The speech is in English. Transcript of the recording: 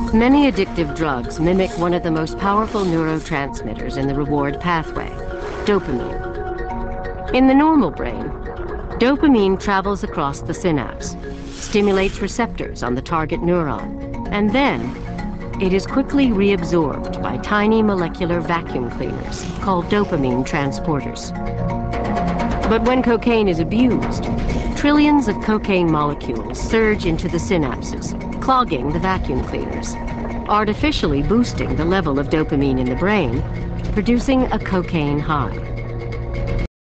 Many addictive drugs mimic one of the most powerful neurotransmitters in the reward pathway, dopamine. In the normal brain, dopamine travels across the synapse, stimulates receptors on the target neuron, and then it is quickly reabsorbed by tiny molecular vacuum cleaners called dopamine transporters. But when cocaine is abused, trillions of cocaine molecules surge into the synapses, clogging the vacuum cleaners, artificially boosting the level of dopamine in the brain, producing a cocaine high.